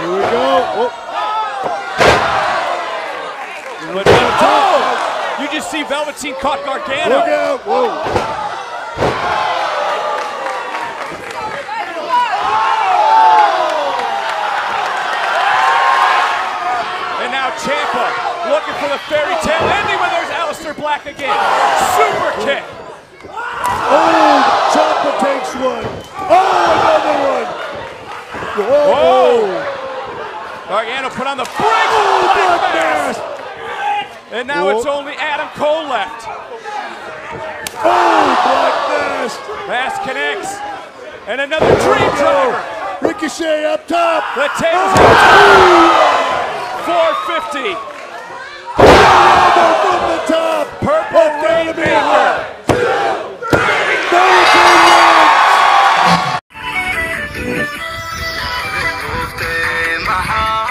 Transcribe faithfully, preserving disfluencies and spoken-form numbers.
Here we go. Oh. But, oh! You just see Velveteen caught Gargano. Look out. Whoa. And now Ciampa looking for the fairy tale ending when there's Aleister Black again. Super kick. Oh, Ciampa takes one. Oh, another one. Whoa. Whoa. Gargano put on the break. Oh, Black Black Mass. Mass. And now Whoa. it's only Adam Cole left. Oh, Black Mass. Mass connects. And another dream driver. Ricochet up top. The tables Oh. four fifty. Elbow from the top. Purple Rainmaker. Velveteen wins.